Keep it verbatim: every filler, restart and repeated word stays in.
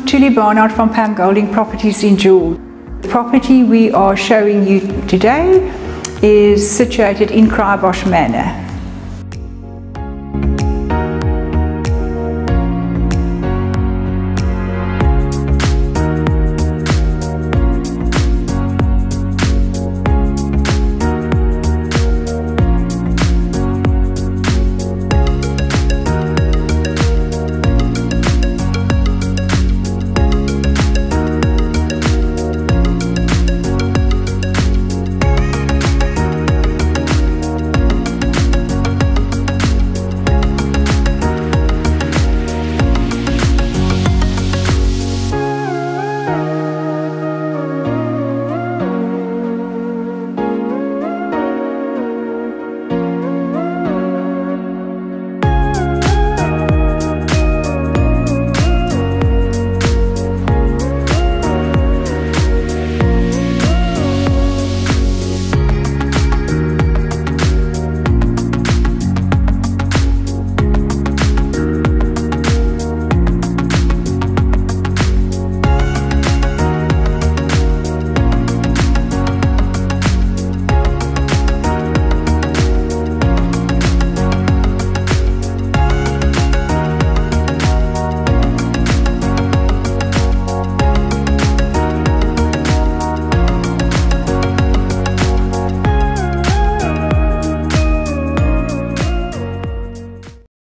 Tilly Barnard from Pam Golding Properties in Jewel. The property we are showing you today is situated in Kraaibosch Manor.